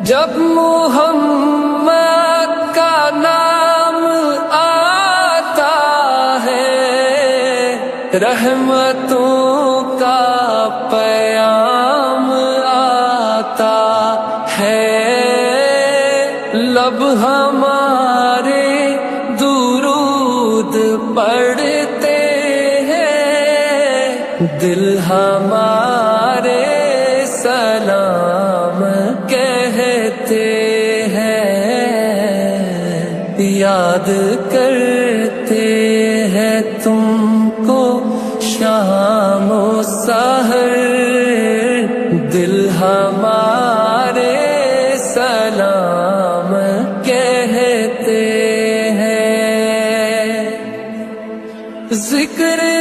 جب محمد کا نام آتا ہے، رحمتوں کا پیام آتا ہے، لب ہمارے درود پڑھتے ہیں، دل ہمارے سلام کہتے ہیں، یاد کرتے ہیں تم کو شام و سحر، دل ہمارے سلام کہتے ہیں، ذکر